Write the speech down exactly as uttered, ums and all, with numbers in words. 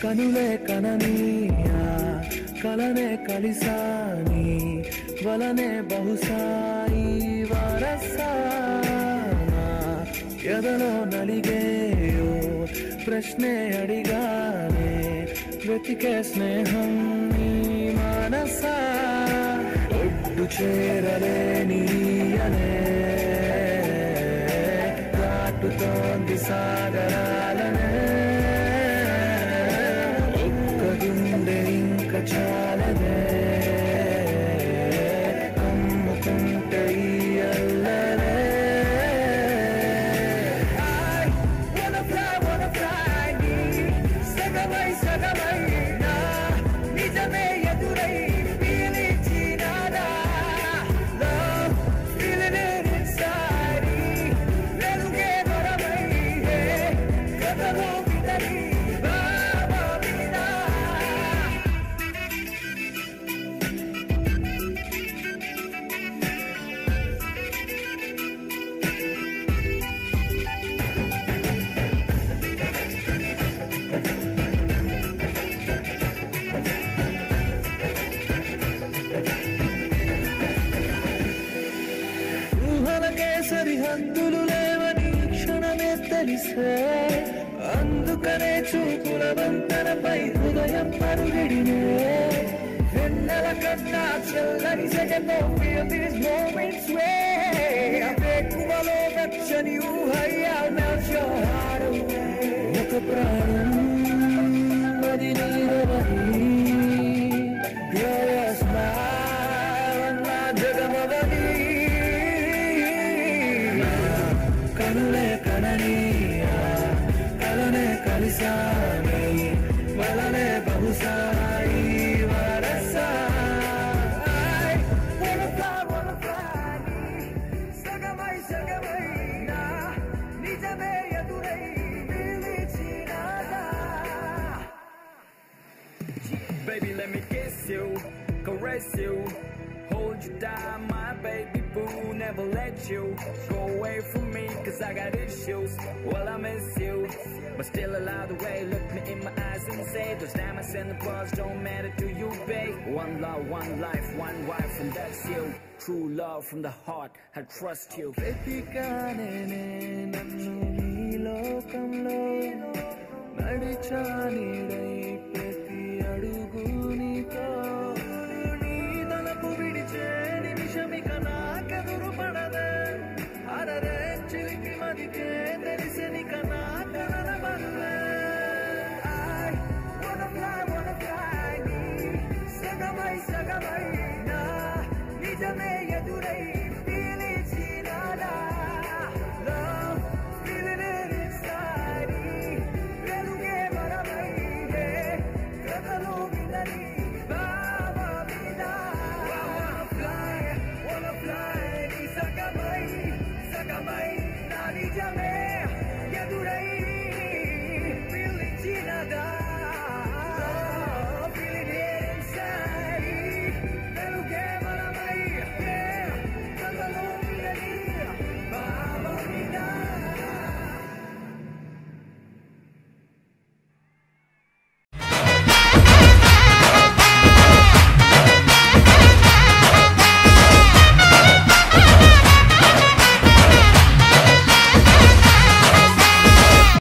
కనులే కననీయా కలనే కలిసాని వలనే బహుశాయి వరసానా ఎదలో నలిగేయో ప్రశ్నే అడిగానే వెతికే స్నేహం నీ మనసా ఒడ్డు చేరలేనీయనే దాటుతోంది సాగరాలనే ఒక్క గుండె ఇంక చాలదే కమ్ముకుంటే ఈ అల్లరే సగమై సగమై నా నిజమే ఎదురై పీలిచినాదా లవ్ ఫీలింగ్ ఇట్ ఇన్సైడ్ వెలుగే దొరమై కథలో విదరి బాబా వినా ఊహలకే సరిహద్దులు లేవని క్షణమే తెలిసే అందుకనే చూపుల వంతనపై హృదయం పరుగిడినే వెన్నెల కన్నా చల్లని సెగలో feel these moments way వేకువలో వెచ్చని ఊహయ్యా melt your heart away ఒక ప్రాణం అది నీరవని glorious smile నా జగమవని కనులే కననీయా కలనే కలిసాని వలనే బహుశాయి వరసా సగమై సగమై నా నిజమే ఎదురై పిలిచినాదా Baby, let me kiss you, caress you, hold you down, my baby boo. Never let you go away from me, cause I got issues. Well, I miss you, but still allow the way. Look me in my eyes and say those diamonds and the pearls don't matter to you, babe. One love, one life, one wife, and that's you. True love from the heart, I trust you. వెతికానే నన్ను నీ లోకంలో నడిచానిడై